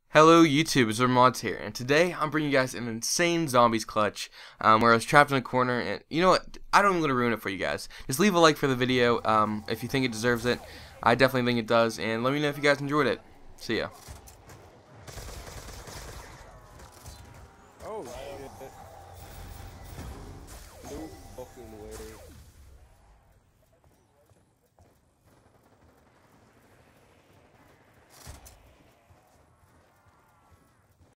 Hello YouTube, it's Mods here, and today I'm bringing you guys an insane zombies clutch, where I was trapped in a corner, and you know what, I don't even want to ruin it for you guys. Just leave a like for the video, if you think it deserves it. I definitely think it does, and let me know if you guys enjoyed it. See ya. Oh shit. No fucking way.